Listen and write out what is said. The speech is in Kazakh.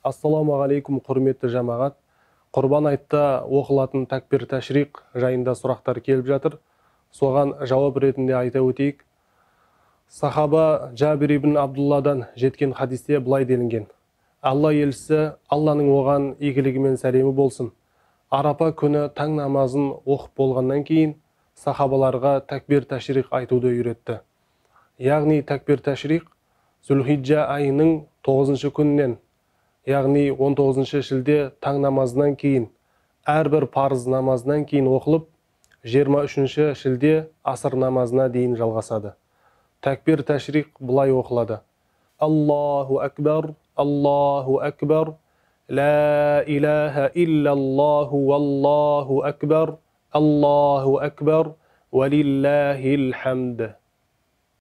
Ассаламу алейкум, құрметті жамағат. Құрбан айтта оқылатын такбир тәшриқ жайында сұрақтар келіп жатыр. Соған жауап ретінде айта өтейік. Сахаба Джабир ибн Абдулладан жеткен хадисте былай делінген: Алла елшісі, Алланың оған игілігі мен сәлемі болсын, Арапа күні таң намазын оқып болғаннан кейін сахабаларға такбир тәшриқ айтуды үйретті. Яғни такбир тәшриқ Зүлхиджа айының 9-шы күнінен, яғни 19-шы шілде таң намазынан кейін, әрбір парыз намазынан кейін оқылып, 23-ші шілде асыр намазына дейін жалғасады. Такбир тәшриқ бұлай оқылады: Аллаху акбар, Аллаху акбар, ла илаха иллаллаху валлаху акбар, Аллаху акбар, валиллахил хамд.